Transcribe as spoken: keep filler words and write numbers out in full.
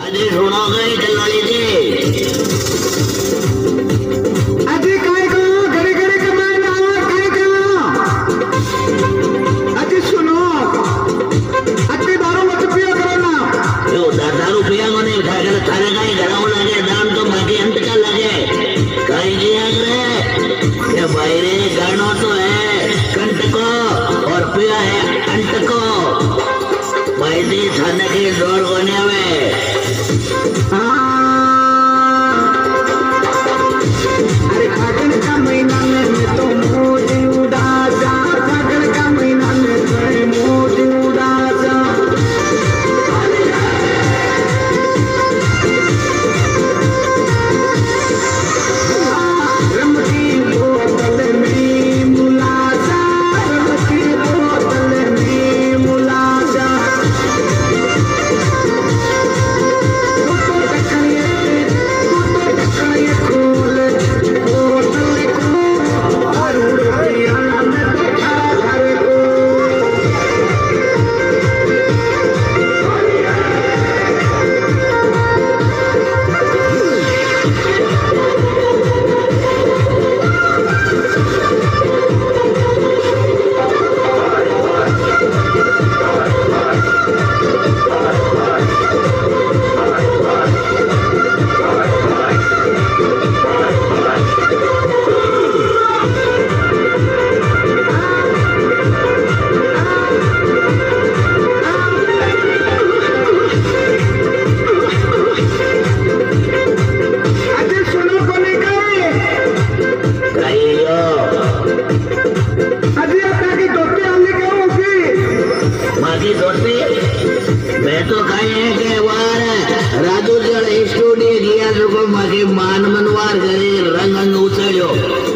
अरे सुनो गई चलवाली जी अजी काय को घरे घरे कमाना काय का अजी सुनो अति दारू मत पिया करो ना यो दारू पिया को नहीं उठा कर थारे का ही घराव लगे दाम तो बाकी अंत का लगे कहीं किया करे ये बाहरे गानो तो है कंट को और पिया है अंत को बैठी थाने की दौड़ बने में अरे फागुन का महीना में तो मोदी उड़ा जा फागुन का महीना में तो मोदी उड़ा जा रम की बोतल में मुलाजा रम की बोतल में मुलाजा तू तो टकरिए तू तो टकरिए खोल बोतल को और रुपया में तो खा घर को अजी सुनो कोने गए कहीं यो अजी आपका की दोस्ती हमने क्या होगी बाकी दोस्ती मैं तो कहीं है के वार राजू जड़ स्टूडियो गया तो को बाकी मान मनवार करे रंग अंग उछड़ियो